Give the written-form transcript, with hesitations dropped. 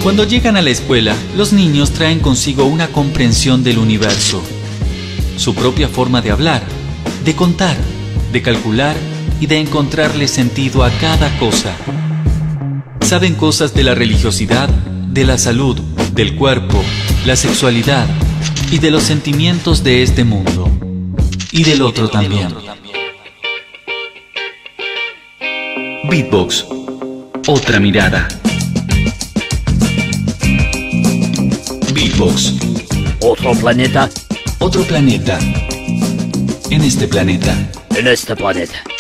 Cuando llegan a la escuela, los niños traen consigo una comprensión del universo, su propia forma de hablar, de contar, de calcular y de encontrarle sentido a cada cosa. Saben cosas de la religiosidad, de la salud, del cuerpo, la sexualidad y de los sentimientos de este mundo y del otro también. Beatbox, otra mirada. Beatbox, Otro planeta otro planeta. En este planeta. en este planeta.